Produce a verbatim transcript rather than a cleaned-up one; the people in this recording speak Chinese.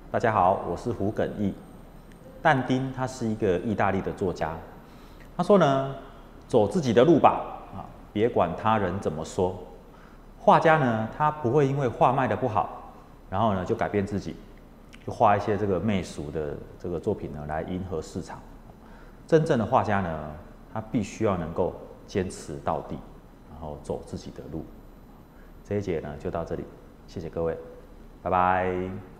大家好，我是胡耿义。但丁他是一个意大利的作家，他说呢，走自己的路吧，啊，别管他人怎么说。画家呢，他不会因为画卖的不好，然后呢就改变自己，就画一些这个媚俗的这个作品呢来迎合市场。真正的画家呢，他必须要能够坚持到底，然后走自己的路。这一节呢就到这里，谢谢各位，拜拜。